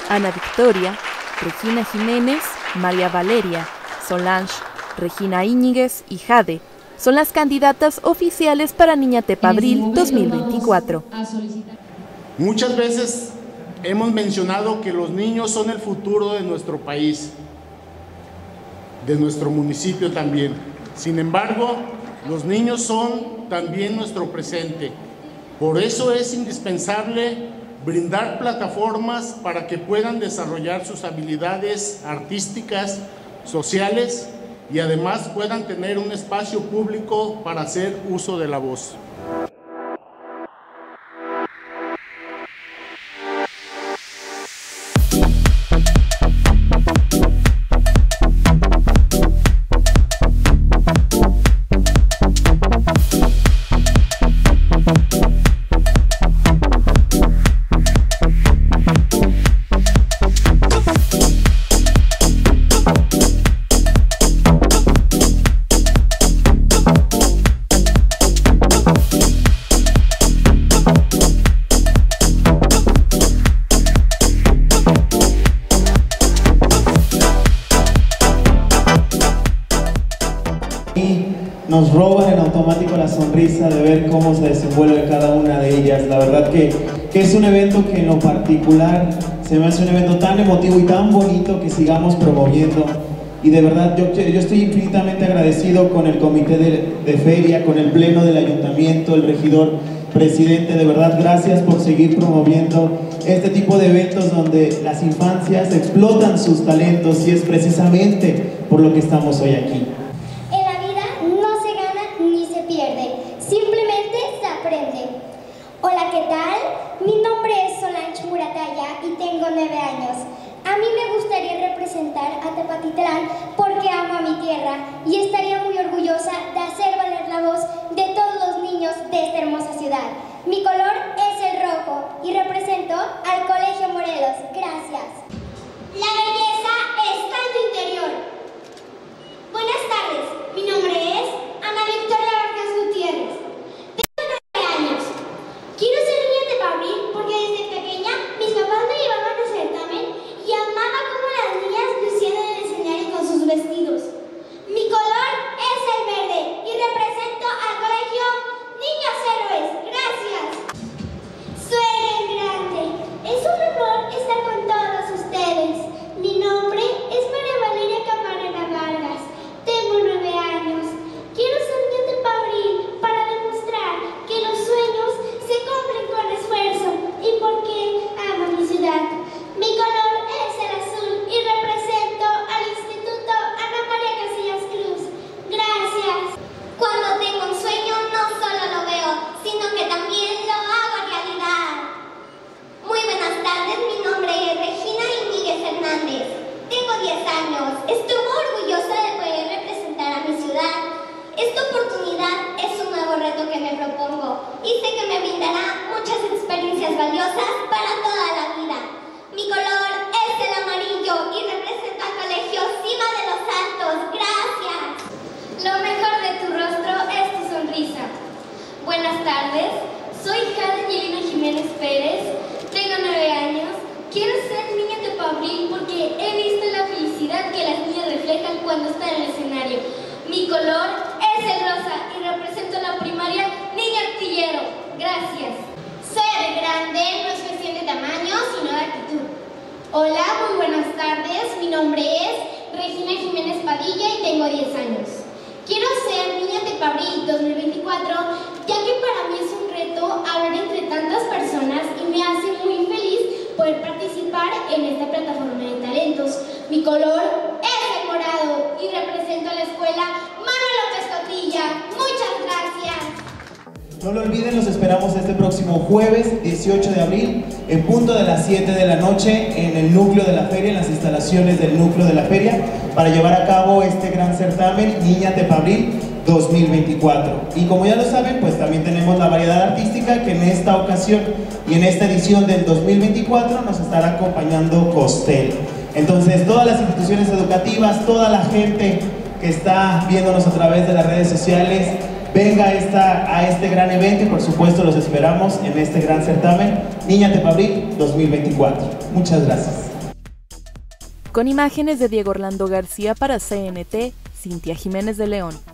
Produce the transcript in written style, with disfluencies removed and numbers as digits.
Ana Victoria, Regina Jiménez, María Valeria, Solange, Regina Íñiguez y Jade son las candidatas oficiales para Niña Tepabril 2024. Muchas veces hemos mencionado que los niños son el futuro de nuestro país, de nuestro municipio también. Sin embargo, los niños son también nuestro presente. Por eso es indispensable brindar plataformas para que puedan desarrollar sus habilidades artísticas, sociales y además puedan tener un espacio público para hacer uso de la voz. Nos roban en automático la sonrisa de ver cómo se desenvuelve cada una de ellas. La verdad que es un evento que en lo particular se me hace un evento tan emotivo y tan bonito que sigamos promoviendo. Y de verdad yo estoy infinitamente agradecido con el comité de feria, con el pleno del ayuntamiento, el regidor presidente. De verdad, gracias por seguir promoviendo este tipo de eventos donde las infancias explotan sus talentos, y es precisamente por lo que estamos hoy aquí. Hola, ¿qué tal? Mi nombre es Solange Muratalla y tengo 9 años. A mí me gustaría representar a Tepatitlán porque amo a mi tierra y estaría muy orgullosa de hacer valer la voz de todos los niños de esta hermosa ciudad. Mi color es el rojo y represento al Colegio Morelos. Gracias. La belleza está en tu interior. Buenas tardes, mi nombre es Ana Victoria Vargas Gutiérrez. Quiero ser Niña Tepabril porque desde pequeña mis papás me llevaban al certamen y amaba cómo las niñas lucían en el escenario con sus vestidos. Mi color es el verde y represento al colegio Niños Héroes. Gracias. Sueñen grande. Es un honor estar con todos ustedes. Mi nombre es María Valeria Camarena Vargas. Tengo 9 años. Quiero ser Niña Tepabril para demostrar que los sueños se cumplen con esfuerzo y porque amo mi ciudad. Mi color es el azul y represento al Instituto Ana María Casillas Cruz. Gracias. Cuando tengo un sueño no solo lo veo, sino que también lo hago realidad. Muy buenas tardes, mi nombre es Regina Íñiguez Hernández. Tengo 10 años. Estoy muy orgullosa de poder representar a mi ciudad. Esta oportunidad es un nuevo reto que me propongo y sé que me brindará muchas experiencias valiosas para toda la vida. Mi color es el amarillo y representa al Colegio Cima de los Altos. Gracias. Lo mejor de tu rostro es tu sonrisa. Buenas tardes, soy Jade Angelina Jiménez Pérez, tengo 9 años. Quiero ser Niña Tepabril porque he visto la felicidad que las niñas reflejan cuando están en el escenario. Mi color es el rosa y represento a la primaria Niña Artillero. Gracias. Ser grande no es cuestión de tamaño, sino de actitud. Hola, muy buenas tardes. Mi nombre es Regina Jiménez Padilla y tengo 10 años. Quiero ser Niña Tepabril 2024, ya que para mí es un reto hablar entre tantas personas y me hace muy feliz poder participar en esta plataforma de talentos. Mi color es el morado y represento a la escuela Manuel López Cotilla. Muchas gracias. No lo olviden, los esperamos este próximo jueves 18 de abril en punto de las 7 de la noche en el núcleo de la feria, en las instalaciones del núcleo de la feria, para llevar a cabo este gran certamen Niña Tepabril 2024. Y como ya lo saben, pues también tenemos la variedad artística que en esta ocasión y en esta edición del 2024 nos estará acompañando Costel. Entonces, todas las instituciones educativas, toda la gente que está viéndonos a través de las redes sociales, venga a este gran evento y por supuesto los esperamos en este gran certamen Niña Tepabril 2024. Muchas gracias. Con imágenes de Diego Orlando García para CNT, Cintia Jiménez de León.